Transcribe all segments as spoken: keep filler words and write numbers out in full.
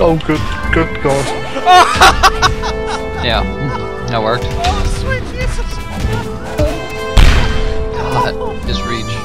Oh, good, good God. Yeah, that worked. Oh, sweet Jesus! God, his reach.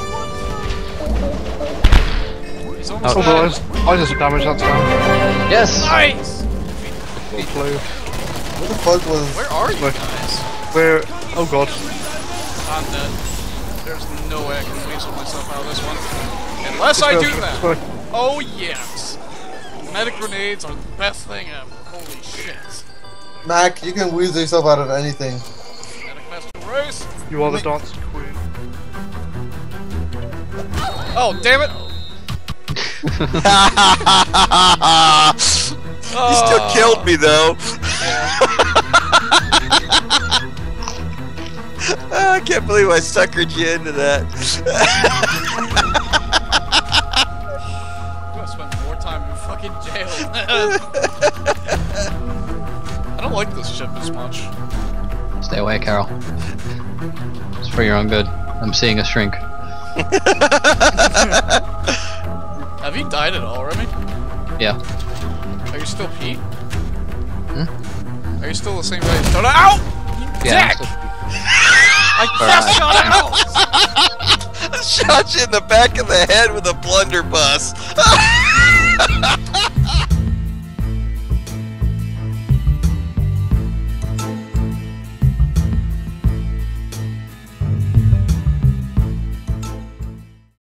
He's almost Oh, dead. guys, I did some damage that time. Yes! Nice! Blue. What the fuck was... Where are you Where? guys? Where? Oh God. I'm dead. There's no way I can weasel myself out of this one. Unless I do that! Oh yes! Medic grenades are the best thing ever. Holy shit. Mac, you can weasel yourself out of anything. Medic master race! You are the dancing queen. Oh, damn it! You still killed me though. I can't believe I suckered you into that. I'm gonna spend more time in fucking jail. I don't like this ship as much. Stay away, Carol. It's for your own good. I'm seeing a shrink. Have you died at all, Remy? Yeah. Are you still Pete? Hmm? Are you still the same guy you started out? You Yeah. dick! I just shot out! Shot you in the back of the head with a blunderbuss.